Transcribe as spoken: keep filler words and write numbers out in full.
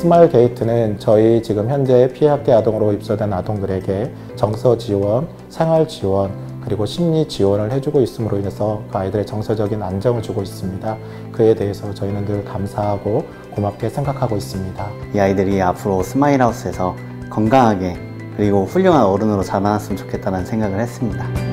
스마일 게이트는 저희 지금 현재 피해학대 아동으로 입소된 아동들에게 정서 지원, 생활 지원, 그리고 심리 지원을 해주고 있음으로 인해서 그 아이들의 정서적인 안정을 주고 있습니다. 그에 대해서 저희는 늘 감사하고 고맙게 생각하고 있습니다. 이 아이들이 앞으로 스마일하우스에서 건강하게 그리고 훌륭한 어른으로 자라났으면 좋겠다는 생각을 했습니다.